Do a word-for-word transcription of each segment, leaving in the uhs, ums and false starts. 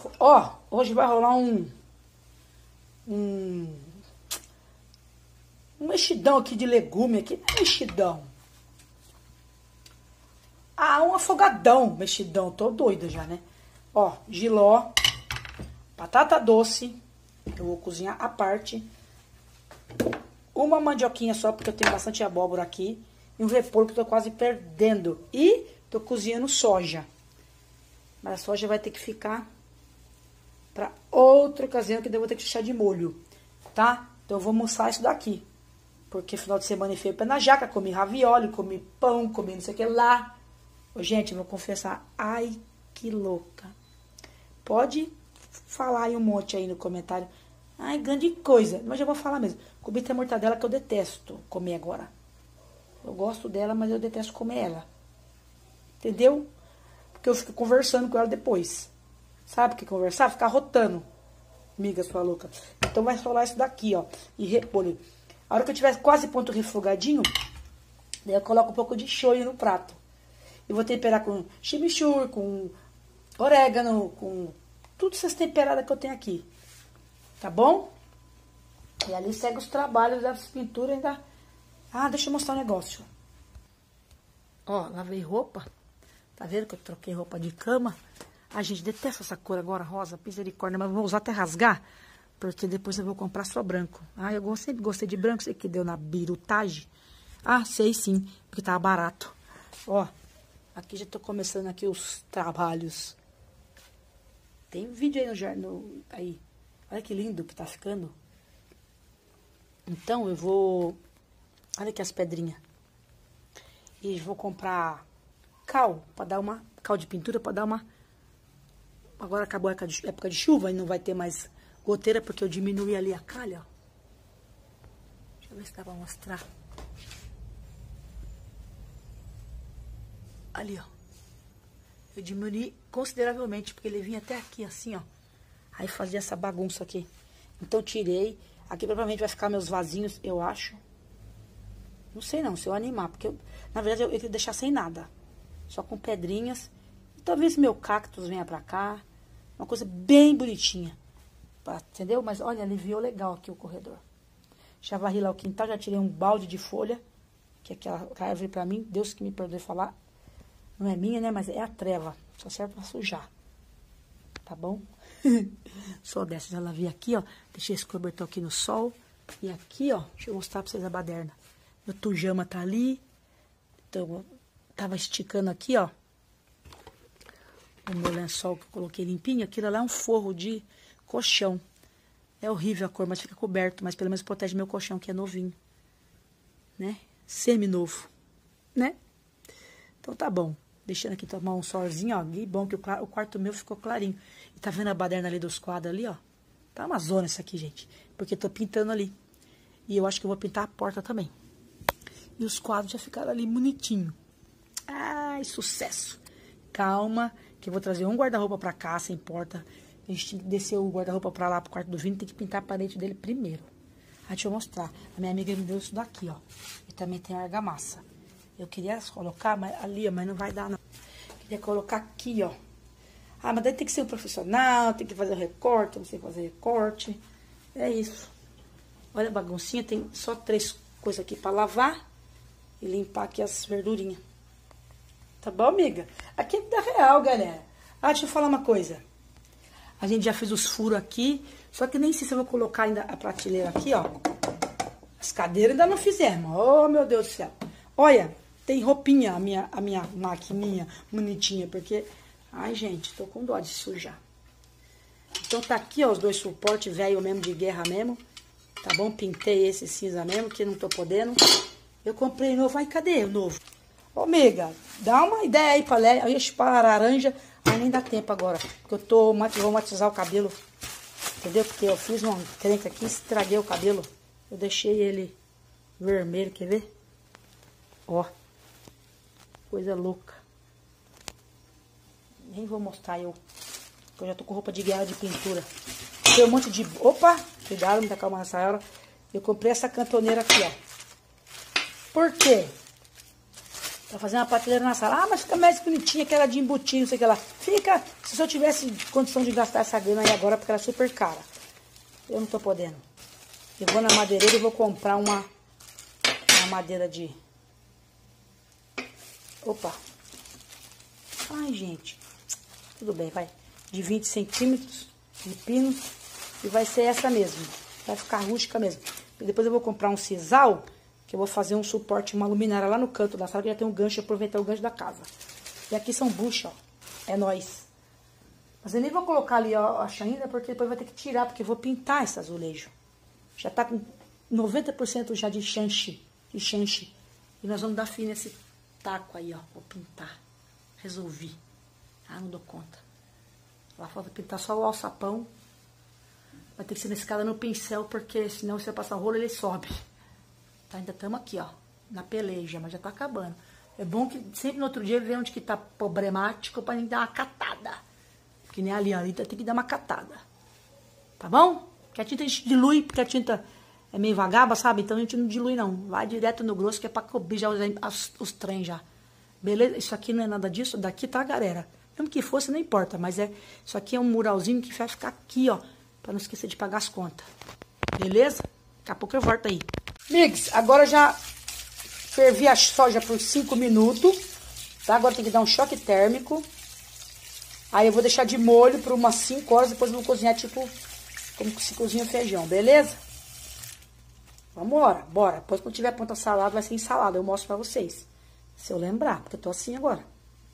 Ó, hoje vai rolar um... Um... Um mexidão aqui de legume aqui. Não é mexidão. Ah, um afogadão. Mexidão. Tô doida já, né? Ó, jiló. Batata doce. Eu vou cozinhar à parte. Uma mandioquinha só, porque eu tenho bastante abóbora aqui. E um repolho que eu tô quase perdendo. E tô cozinhando soja. Mas a soja vai ter que ficar pra outra ocasião, que daí eu vou ter que deixar de molho. Tá? Então eu vou almoçar isso daqui. Porque final de semana eu fui pé na jaca, comi ravioli, comi pão, comi não sei o que lá. Ô, gente, eu vou confessar. Ai, que louca. Pode falar aí um monte aí no comentário. Ai, grande coisa. Mas eu vou falar mesmo. Comi até mortadela que eu detesto comer agora. Eu gosto dela, mas eu detesto comer ela. Entendeu? Porque eu fico conversando com ela depois. Sabe o que conversar? Ficar rotando. Amiga sua louca. Então vai rolar isso daqui, ó. E repolho. A hora que eu tiver quase ponto refogadinho, daí eu coloco um pouco de shoyu no prato. E vou temperar com chimichurri, com orégano, com tudo essas temperadas que eu tenho aqui. Tá bom? E ali segue os trabalhos das pinturas ainda. Ah, deixa eu mostrar um negócio. Ó, lavei roupa. Tá vendo que eu troquei roupa de cama? A gente detesta essa cor agora, rosa, misericórdia, mas vou usar até rasgar. Porque depois eu vou comprar só branco. Ah, eu sempre gostei de branco. Sei que deu na birutagem. Ah, sei sim. Porque tava barato. Ó, aqui já tô começando aqui os trabalhos. Tem um vídeo aí no jornal. Aí. Olha que lindo que tá ficando. Então eu vou... Olha aqui as pedrinhas. E vou comprar cal. Pra dar uma... Cal de pintura pra dar uma... Agora acabou a época de, época de chuva e não vai ter mais... goteira, porque eu diminui ali a calha, ó. Deixa eu ver se dá pra mostrar. Ali, ó. Eu diminui consideravelmente, porque ele vinha até aqui, assim, ó. Aí fazia essa bagunça aqui. Então tirei. Aqui provavelmente vai ficar meus vasinhos, eu acho. Não sei não, se eu animar, porque eu, na verdade eu, eu queria deixar sem nada. Só com pedrinhas. E talvez meu cactus venha pra cá. Uma coisa bem bonitinha. Entendeu? Mas olha, aliviou legal aqui o corredor. Já varri lá o quintal, já tirei um balde de folha. Que é aquela árvore pra mim, Deus que me perdoe falar. Não é minha, né? Mas é a treva. Só serve pra sujar. Tá bom? Só dessa, já lavei aqui, ó. Deixei esse cobertor aqui no sol. E aqui, ó, deixa eu mostrar pra vocês a baderna. Meu tujama tá ali. Então, eu tava esticando aqui, ó. O meu lençol que eu coloquei limpinho. Aquilo lá é um forro de... colchão. É horrível a cor, mas fica coberto. Mas pelo menos protege meu colchão, que é novinho. Né? Semi-novo. Né? Então tá bom. Deixando aqui tomar um solzinho, ó. E bom que o, o quarto meu ficou clarinho. E tá vendo a baderna ali dos quadros ali, ó? Tá uma zona isso aqui, gente. Porque eu tô pintando ali. E eu acho que eu vou pintar a porta também. E os quadros já ficaram ali bonitinho. Ai, sucesso. Calma, que eu vou trazer um guarda-roupa pra cá, sem porta. A gente tem que descer o guarda-roupa pra lá, pro quarto do Vini, tem que pintar a parede dele primeiro. Aí deixa eu mostrar. A minha amiga me deu isso daqui, ó. E também tem argamassa. Eu queria colocar mas, ali, ó, mas não vai dar, não. Queria colocar aqui, ó. Ah, mas daí tem que ser um profissional, tem que fazer o recorte, não sei fazer recorte. É isso. Olha a baguncinha, tem só três coisas aqui pra lavar e limpar aqui as verdurinhas. Tá bom, amiga? Aqui é vida real, galera. Ah, deixa eu falar uma coisa. A gente já fez os furos aqui, só que nem sei se eu vou colocar ainda a prateleira aqui, ó. As cadeiras ainda não fizemos. Oh, meu Deus do céu. Olha, tem roupinha, a minha, a minha maquininha bonitinha, porque... Ai, gente, tô com dó de sujar. Então tá aqui, ó, os dois suportes velho mesmo, de guerra mesmo. Tá bom? Pintei esse cinza mesmo, que não tô podendo. Eu comprei novo. Ai, cadê o novo? Ô, amiga, dá uma ideia aí pra Lélia. Eu ia chupar a laranja, mas nem dá tempo agora. Porque eu tô, vou matizar o cabelo. Entendeu? Porque eu fiz uma encrenca aqui, estraguei o cabelo. Eu deixei ele vermelho, quer ver? Ó. Coisa louca. Nem vou mostrar eu. Porque eu já tô com roupa de guerra de pintura. Tem um monte de... Opa! Cuidado, muita calma nessa hora. Eu comprei essa cantoneira aqui, ó. Por quê? Pra fazer uma prateleira na sala. Ah, mas fica mais bonitinha, aquela de embutinho, não sei o que lá. Fica, se eu tivesse condição de gastar essa grana aí agora, porque ela é super cara. Eu não tô podendo. Eu vou na madeireira e vou comprar uma, uma madeira de... Opa. Ai, gente. Tudo bem, vai. De vinte centímetros de pino. E vai ser essa mesmo. Vai ficar rústica mesmo. E depois eu vou comprar um sisal, que eu vou fazer um suporte, uma luminária lá no canto da sala, que já tem um gancho, aproveitar o gancho da casa. E aqui são buchas, ó. É nóis. Mas eu nem vou colocar ali, ó, a ainda, porque depois vai ter que tirar, porque eu vou pintar esse azulejo. Já tá com noventa por cento já de chanche, de chanche. E nós vamos dar fim nesse taco aí, ó. Vou pintar. Resolvi. Ah, não dou conta. Lá falta pintar só o alçapão. Vai ter que ser na escada no pincel, porque senão se eu passar o rolo, ele sobe. Tá, ainda estamos aqui, ó, na peleja, mas já tá acabando. É bom que sempre no outro dia ver onde que tá problemático pra gente dar uma catada. Que nem ali, ali tem que dar uma catada. Tá bom? Porque a tinta a gente dilui, porque a tinta é meio vagaba, sabe? Então a gente não dilui, não. Vai direto no grosso, que é pra cobrir já os, os trem já. Beleza? Isso aqui não é nada disso. Daqui tá, galera? Mesmo que fosse, não importa. Mas é isso aqui é um muralzinho que vai ficar aqui, ó. Pra não esquecer de pagar as contas. Beleza? Daqui a pouco eu volto aí. Migs, agora já fervi a soja por cinco minutos. Tá? Agora tem que dar um choque térmico. Aí eu vou deixar de molho por umas cinco horas. Depois eu vou cozinhar tipo como se cozinha o feijão. Beleza? Vambora, bora. Depois quando tiver pronta a salada, vai ser ensalada. Eu mostro pra vocês. Se eu lembrar, porque eu tô assim agora.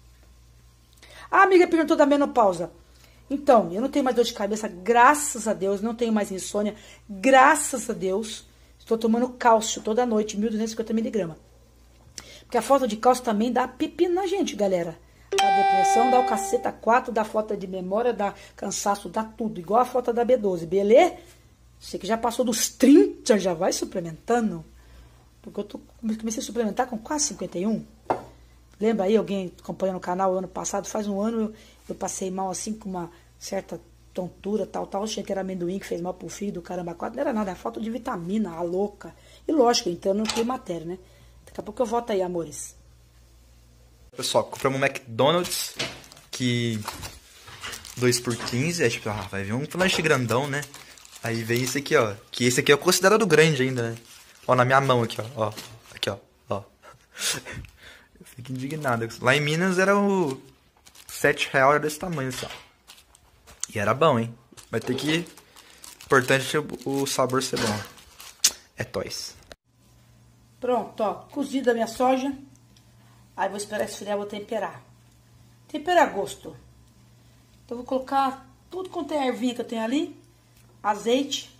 A amiga perguntou da menopausa. Então, eu não tenho mais dor de cabeça, graças a Deus. Não tenho mais insônia, graças a Deus. Estou tomando cálcio toda noite, mil duzentos e cinquenta miligramas. Porque a falta de cálcio também dá pepino na gente, galera. Dá depressão, dá o caceta quatro, dá falta de memória, dá cansaço, dá tudo. Igual a falta da B doze, beleza? Você que já passou dos trinta, já vai suplementando. Porque eu tô, comecei a suplementar com quase cinquenta e um. Lembra aí, alguém acompanhando o canal ano passado? Faz um ano eu, eu passei mal assim, com uma certa tontura, tal, tal. Achei que era amendoim que fez mal pro filho do caramba quatro. Não era nada, é falta de vitamina, a louca. E lógico, entrando no climatério, né? Daqui a pouco eu volto aí, amores. Pessoal, compramos um McDonald's, que dois por quinze, é tipo, ah, vai vir um lanche grandão, né? Aí vem esse aqui, ó, que esse aqui é considerado grande ainda, né? Ó, na minha mão aqui, ó, ó, aqui, ó, ó. Eu fico indignado. Lá em Minas era o sete reais, era desse tamanho, assim, ó. E era bom, hein? Vai ter que... Importante o sabor ser bom. É toys. Pronto, ó, cozida a minha soja. Aí vou esperar esfriar, vou temperar. Tempera a gosto. Então vou colocar tudo quanto é ervinha que eu tenho ali. Azeite.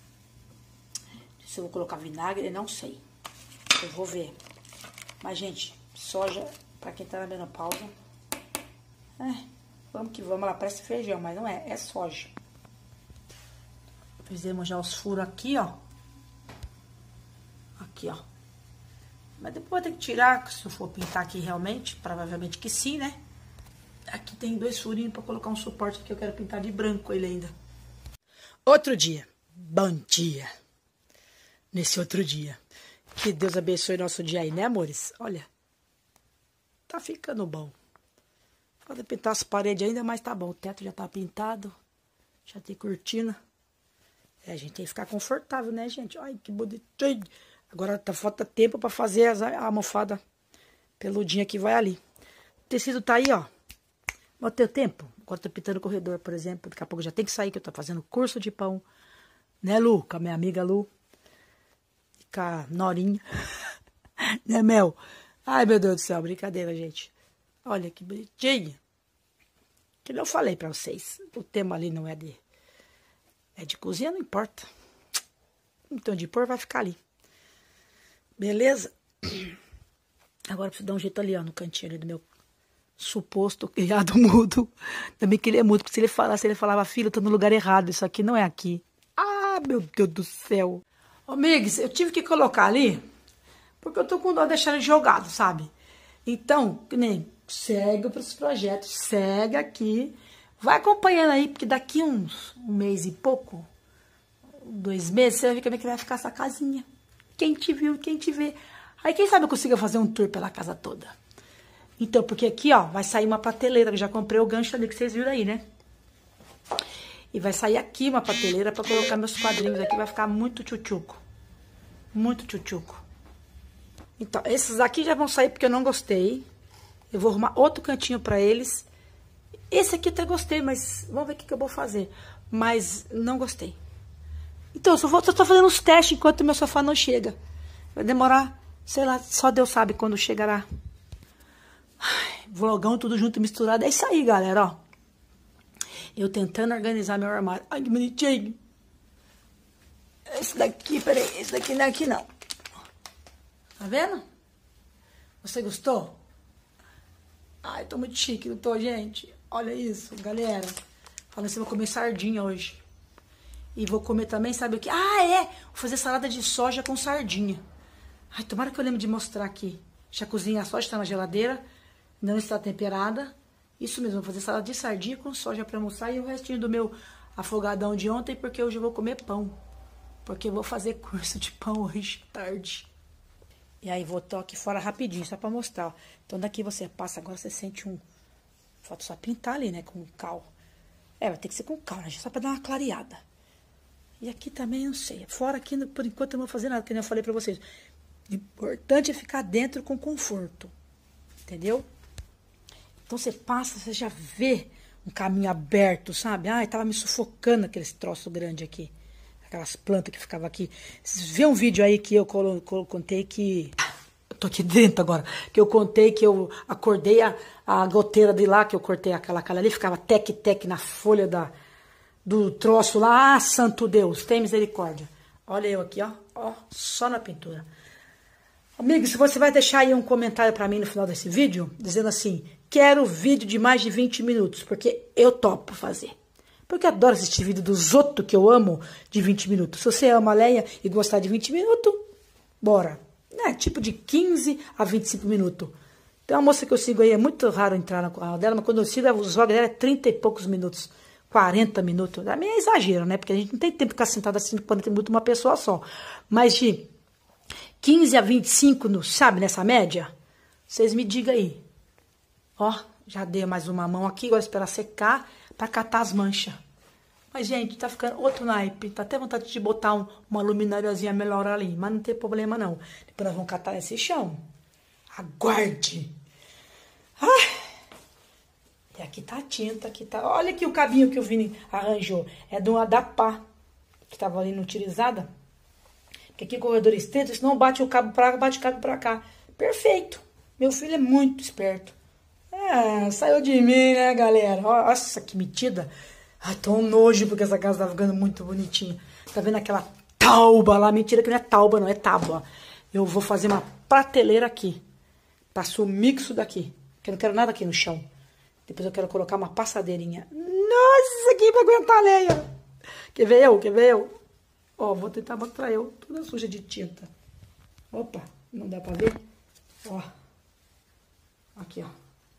Se eu vou colocar vinagre, não sei. Eu vou ver. Mas, gente, soja, pra quem tá na menopausa, é, vamos que vamos, ela parece feijão, mas não é, é soja. Fizemos já os furos aqui, ó. Aqui, ó. Mas depois vai ter que tirar, se eu for pintar aqui realmente, provavelmente que sim, né? Aqui tem dois furinhos pra colocar um suporte que eu quero pintar de branco ele ainda. Outro dia. Bom dia. Nesse outro dia. Que Deus abençoe nosso dia aí, né, amores? Olha. Tá ficando bom. Falta pintar as paredes ainda, mas tá bom. O teto já tá pintado. Já tem cortina. É, a gente tem que ficar confortável, né, gente? Ai, que bonitinho. Agora tá, falta tempo pra fazer as, a almofada peludinha que vai ali. O tecido tá aí, ó. Não tenho tempo. Agora tô pintando o corredor, por exemplo. Daqui a pouco já tem que sair, que eu tô fazendo curso de pão. Né, Lu? Com a minha amiga Lu. E com a Norinha. Né, Mel? Ai, meu Deus do céu. Brincadeira, gente. Olha que bonitinho. Que eu falei pra vocês. O tema ali não é de... É de cozinha, não importa. Então, de pôr vai ficar ali. Beleza? Agora eu preciso dar um jeito ali, ó. No cantinho ali do meu... suposto criado mudo. Também que ele é mudo, porque se ele falasse, ele falava, filho, eu tô no lugar errado, isso aqui não é aqui. Ah, meu Deus do céu. Ô, Migs, eu tive que colocar ali, porque eu tô com dó de deixar ele jogado, sabe? Então, que nem, segue pros projetos, segue aqui, vai acompanhando aí, porque daqui uns um mês e pouco, dois meses, você vai ver como é que vai ficar essa casinha. Quem te viu, quem te vê. Aí, quem sabe eu consiga fazer um tour pela casa toda. Então, porque aqui, ó, vai sair uma prateleira, que eu já comprei o gancho ali que vocês viram aí, né? E vai sair aqui uma prateleira pra colocar meus quadrinhos aqui, vai ficar muito tchutchuco. Muito tchutchuco. Então, esses aqui já vão sair porque eu não gostei. Eu vou arrumar outro cantinho pra eles. Esse aqui até gostei, mas vamos ver o que, que eu vou fazer. Mas não gostei. Então, eu só, vou, só tô fazendo uns testes enquanto o meu sofá não chega. Vai demorar, sei lá, só Deus sabe quando chegará. Ai, vlogão tudo junto, misturado. É isso aí, galera, ó. Eu tentando organizar meu armário. Ai, que bonitinho. Esse daqui, peraí, esse daqui não é aqui não. Tá vendo? Você gostou? Ai, tô muito chique, não tô, gente? Olha isso, galera. Falando assim, vou comer sardinha hoje. E vou comer também, sabe o que? Ah, é! Vou fazer salada de soja com sardinha. Ai, tomara que eu lembre de mostrar aqui. Já cozinhei a soja, tá na geladeira. Não está temperada. Isso mesmo, vou fazer salada de sardinha com soja pra almoçar. E o restinho do meu afogadão de ontem, porque hoje eu vou comer pão. Porque eu vou fazer curso de pão hoje, tarde. E aí, vou tô aqui fora rapidinho, só pra mostrar. Ó. Então, daqui você passa, agora você sente um... Falta só pintar ali, né, com cal. É, vai ter que ser com cal, né, só pra dar uma clareada. E aqui também, não sei. Fora aqui, por enquanto, eu não vou fazer nada, que nem eu falei pra vocês. O importante é ficar dentro com conforto. Entendeu? Então, você passa, você já vê um caminho aberto, sabe? Ai, tava me sufocando aquele troço grande aqui. Aquelas plantas que ficavam aqui. Vocês vê um vídeo aí que eu colo, colo, contei que... Eu tô aqui dentro agora. Que eu contei que eu acordei a, a goteira de lá, que eu cortei aquela calha ali, ficava tec-tec na folha da, do troço lá. Ah, santo Deus, tem misericórdia. Olha eu aqui, ó. Ó, só na pintura. Amigo, se você vai deixar aí um comentário pra mim no final desse vídeo, dizendo assim, quero vídeo de mais de vinte minutos, porque eu topo fazer. Porque eu adoro assistir vídeo dos outros que eu amo de vinte minutos. Se você ama a Leia e gostar de vinte minutos, bora. É tipo de quinze a vinte e cinco minutos. Tem uma moça que eu sigo aí, é muito raro entrar no canal dela, mas quando eu sigo, os vlogs dela é trinta e poucos minutos. quarenta minutos. A minha é exagero, né? Porque a gente não tem tempo de ficar sentado assim quarenta minutos uma pessoa só. Mas de quinze a vinte e cinco, no, sabe, nessa média? Vocês me digam aí. Ó, já dei mais uma mão aqui, agora esperar secar pra catar as manchas. Mas, gente, tá ficando outro naipe. Tá até vontade de botar um, uma luminariazinha melhor ali. Mas não tem problema, não. Depois nós vamos catar esse chão. Aguarde. Ah. E aqui tá a tinta. Aqui tá... Olha aqui o cabinho que o Vini arranjou. É de uma da pá. Que tava ali inutilizada. Porque aqui o corredor estreito, senão bate o cabo pra cá, bate o cabo pra cá. Perfeito. Meu filho é muito esperto. É, saiu de mim, né, galera? Nossa, que metida. Ai, tô um nojo, porque essa casa tá ficando muito bonitinha. Tá vendo aquela tauba lá? Mentira que não é tauba, não, é tábua. Eu vou fazer uma prateleira aqui. Pra sumir isso daqui. Porque eu não quero nada aqui no chão. Depois eu quero colocar uma passadeirinha. Nossa, isso aqui vai aguentar a Leia. Quer ver eu? Quer ver eu? Ó, vou tentar mostrar eu. Toda suja de tinta. Opa, não dá pra ver? Ó. Aqui, ó.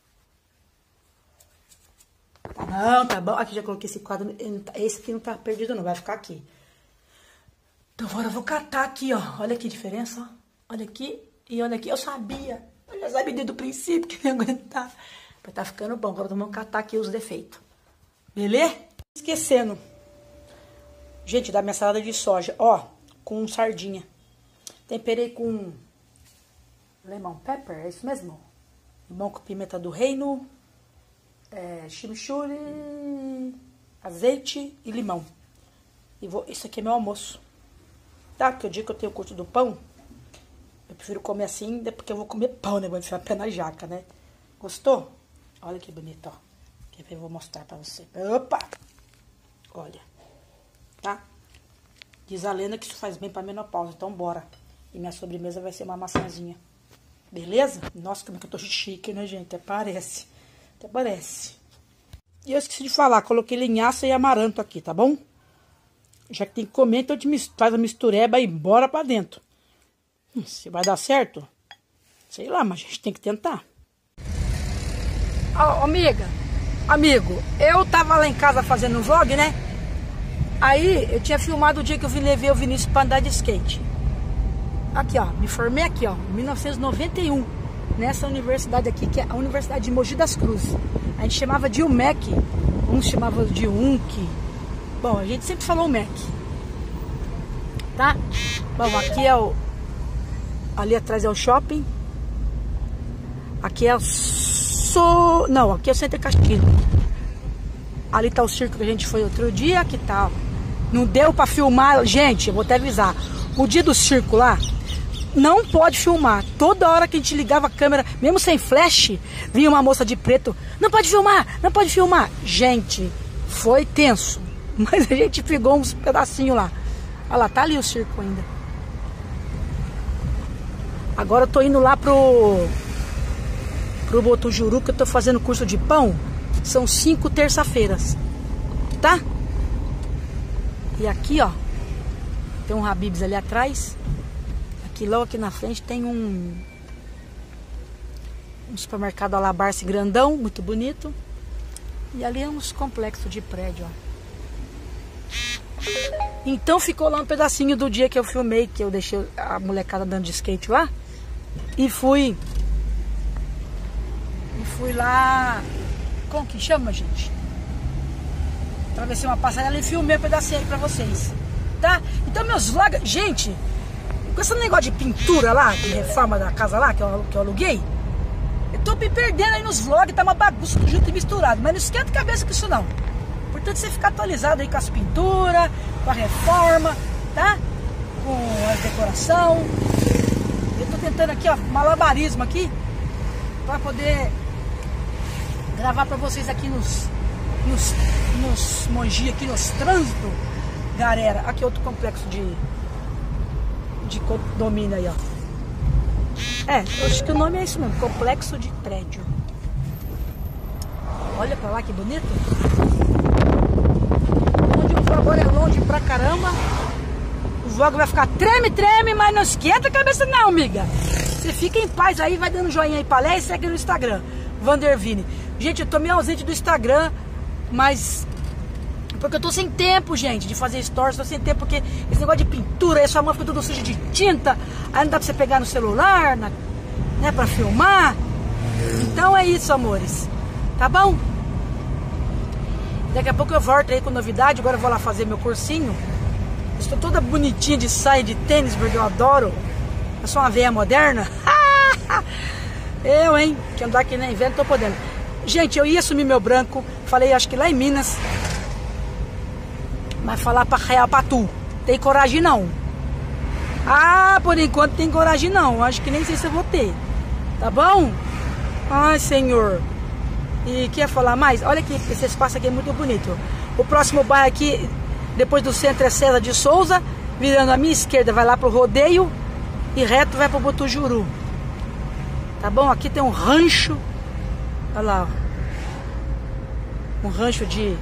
Não, tá bom. Aqui já coloquei esse quadro. Esse aqui não tá perdido, não. Vai ficar aqui. Então agora eu vou catar aqui, ó. Olha que diferença, ó. Olha aqui e olha aqui. Eu sabia. Eu já sabia desde o princípio que ia aguentar. Mas tá ficando bom. Agora vamos catar aqui os defeitos. Beleza? Esquecendo. Gente, da minha salada de soja. Ó, com sardinha. Temperei com lemon pepper. É isso mesmo? Limão com pimenta do reino. É, chimichurri, azeite e limão. E vou, isso aqui é meu almoço. Tá? Porque o dia que eu tenho o curso do pão, eu prefiro comer assim, porque eu vou comer pão, né? Vou enfiar pé na jaca, né? Gostou? Olha que bonito, ó. Quer ver? Eu vou mostrar pra você. Opa! Olha. Tá? Diz a lenda que isso faz bem pra menopausa, então bora. E minha sobremesa vai ser uma maçãzinha. Beleza? Nossa, como é que eu tô chique, né, gente? Até parece. Até parece. E eu esqueci de falar, coloquei linhaça e amaranto aqui, tá bom? Já que tem que comer, então a gente faz a mistureba e bora pra dentro. Hum, se vai dar certo, sei lá, mas a gente tem que tentar. Ó, oh, amiga, amigo, eu tava lá em casa fazendo um vlog, né? Aí eu tinha filmado o dia que eu vim levar o Vinícius pra andar de skate. Aqui, ó, me formei aqui, ó, em mil novecentos e noventa e um. nessa universidade aqui, que é a Universidade de Mogi das Cruzes. A gente chamava de U M E C, uns chamavam de U N C. Bom, a gente sempre falou U M E C. Tá? Bom, aqui é o... ali atrás é o shopping. Aqui é o... So... Não, aqui é o Center Castilho. Ali tá o circo que a gente foi outro dia, que tal? Não deu pra filmar. Gente, eu vou até avisar. O dia do circo lá, não pode filmar. Toda hora que a gente ligava a câmera, mesmo sem flash, vinha uma moça de preto. Não pode filmar, não pode filmar. Gente, foi tenso. Mas a gente pegou uns pedacinhos lá. Olha lá, tá ali o circo ainda. Agora eu tô indo lá pro Pro Botujuru, que eu tô fazendo curso de pão. São cinco terça-feiras, tá? E aqui, ó, tem um Habib's ali atrás. Aqui logo aqui na frente tem um Um supermercado Alabarce grandão, muito bonito. E ali é uns complexos de prédio, ó. Então ficou lá um pedacinho do dia que eu filmei, que eu deixei a molecada andando de skate lá. E fui E fui lá. Como que chama, gente? Atravessei uma passarela e filmei um pedacinho aí pra vocês, tá? Então meus vlogs... Gente, com esse negócio de pintura lá, de reforma da casa lá, que eu, que eu aluguei, eu tô me perdendo aí nos vlogs, tá uma bagunça junto e misturado. Mas não esquenta a cabeça com isso não. Importante você ficar atualizado aí com as pinturas, com a reforma, tá? Com a decoração. Eu tô tentando aqui, ó, malabarismo aqui, pra poder gravar pra vocês aqui nos nos, nos Mogi, aqui nos trânsitos, galera. Aqui outro complexo de de condomínio aí, ó. É, eu acho que o nome é isso mesmo, complexo de prédio. Olha pra lá que bonito. Onde eu vou agora é longe pra caramba. O vlog vai ficar treme, treme, mas não esquenta a cabeça não, amiga. Você fica em paz aí, vai dando joinha aí pra lá e segue no Instagram, Vandervini. Gente, eu tô meio ausente do Instagram, mas porque eu tô sem tempo, gente, de fazer stories. Tô sem tempo porque esse negócio de pintura, aí sua mão fica tudo suja de tinta, aí não dá pra você pegar no celular, na, né, pra filmar. Então é isso, amores, tá bom? Daqui a pouco eu volto aí com novidade. Agora eu vou lá fazer meu cursinho. Estou toda bonitinha de saia, de tênis, porque eu adoro. Eu sou uma veia moderna. Eu, hein, que andar aqui nem velho, tô podendo. Gente, eu ia assumir meu branco. Falei, acho que lá em Minas. Mas falar pra real pra tu, tem coragem não. Ah, por enquanto tem coragem não. Acho que nem sei se eu vou ter. Tá bom? Ai, senhor. E quer falar mais? Olha aqui, esse espaço aqui é muito bonito. O próximo bairro aqui, depois do centro, é César de Souza. Virando a minha esquerda, vai lá pro rodeio. E reto vai pro Botujuru. Tá bom? Aqui tem um rancho. Olha lá, ó. Um rancho de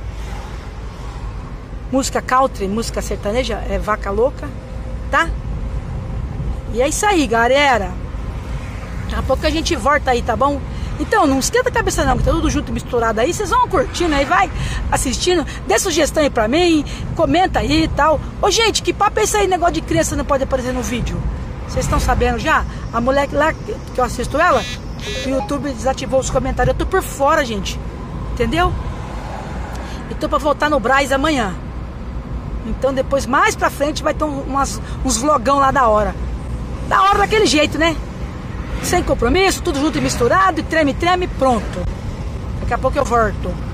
música country, música sertaneja, é Vaca Louca, tá? E é isso aí, galera. Daqui a pouco a gente volta aí, tá bom? Então, não esquenta a cabeça não, que tá tudo junto, misturado aí. Vocês vão curtindo aí, vai assistindo. Dê sugestão aí pra mim, comenta aí e tal. Ô, gente, que papo é esse aí, negócio de criança não pode aparecer no vídeo? Vocês estão sabendo já? A mulher lá, que eu assisto ela, o YouTube desativou os comentários. Eu tô por fora, gente. Entendeu? E tô pra voltar no Brás amanhã. Então depois, mais pra frente, vai ter umas, uns vlogão lá da hora. Da hora daquele jeito, né? Sem compromisso, tudo junto e misturado, e treme, treme, pronto. Daqui a pouco eu volto.